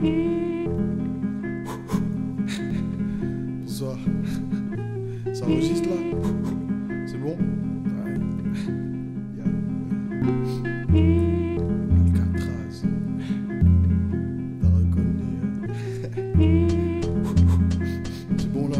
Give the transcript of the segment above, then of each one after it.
Bonsoir. Ça enregistre là? C'est bon? Ouais. Alcatraz. T'as reconnu, C'est bon là?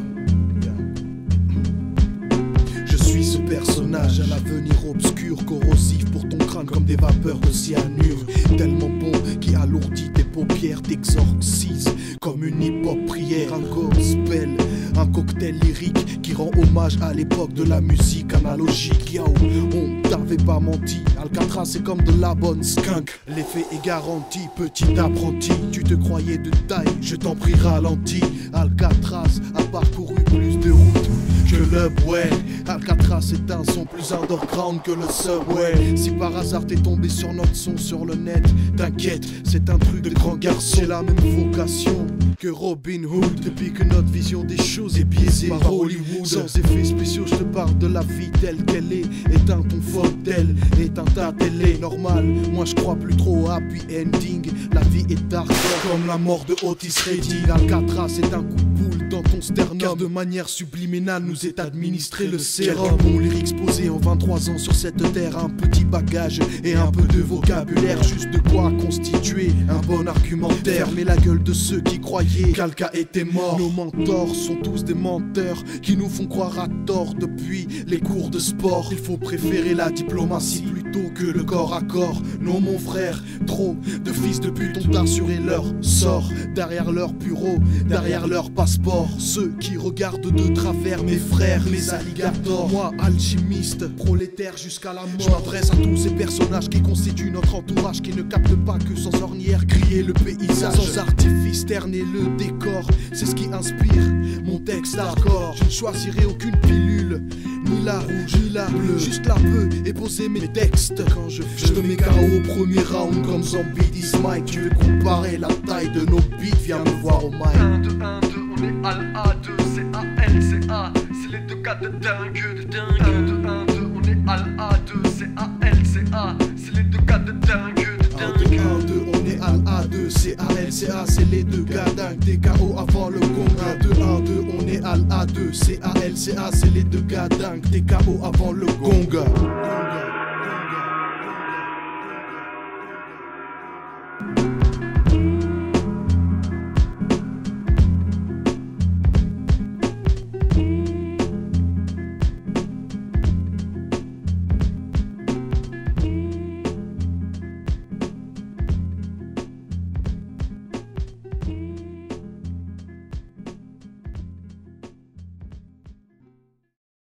Je suis ce personnage à l'avenir obscur, corrosif pour ton crâne comme des vapeurs de cyanure. Tellement bon qui alourdit tes paupières, t'exorcise comme une hip-hop prière. Un gospel, un cocktail lyrique qui rend hommage à l'époque de la musique analogique. Yo, on t'avait pas menti, Alcatraz c'est comme de la bonne skunk. L'effet est garanti, petit apprenti. Tu te croyais de taille, je t'en prie ralentis. Alcatraz a parcouru plus de routes que le ouais. Alcatraz est un son plus underground que le subway. Si par hasard t'es tombé sur notre son sur le net, t'inquiète, c'est un truc de grand garçon. J'ai la même vocation que Robin Hood. Depuis que notre vision des choses est biaisée par Hollywood. Sans effets spéciaux, je te parle de la vie telle qu'elle est. Éteins ton fauteuil, éteins ta télé. Normal, moi je crois plus trop au happy ending. La vie est dark comme la mort de Otis Redding. Alcatraz est un coup de boule dans ton sternum, car de manière subliminale nous est administré le sérum. Bon lyrics posés en 23 ans sur cette terre. Un petit bagage et un peu de vocabulaire, juste de quoi constituer un bon argumentaire. Fermez la gueule de ceux qui croyaient qu'Alca était mort. Nos mentors sont tous des menteurs qui nous font croire à tort depuis les cours de sport. Il faut préférer la diplomatie plutôt que le corps à corps. Non mon frère, trop de fils de pute ont assuré leur sort derrière leur bureau, derrière leur passeport. Ceux qui regardent de travers mes frères, les alligators. Moi alchimiste, prolétaire jusqu'à la mort. Je m'adresse à tous ces personnages qui constituent notre entourage, qui ne captent pas que sans ornière griller le paysage. Sans artifice terner le décor, c'est ce qui inspire mon texte hardcore. Je ne choisirai aucune pilule, ni la rouge ni la bleue, juste la bleue et poser mes textes. Quand je te mets KO au premier round comme zombie this Mike. Tu veux comparer la taille de nos beats, viens me voir au mic. 1, 2, 1, 2, on est à l'A2, c'est A-L-C-A, c'est les deux gars de dingue, de dingue. 1, 2, 1, 2, on est à l'A2, c'est A-L-C-A, c'est les deux gars de dingue, de dingue. 1, 2, on est à l'A2, c'est A-L-C-A, c'est les deux gars dingues. T'es KO avant le gong. 1, 2, 1, 2, on est à l'A2, c'est A-L-C-A, c'est les deux gars dingues. T'es KO avant le gong.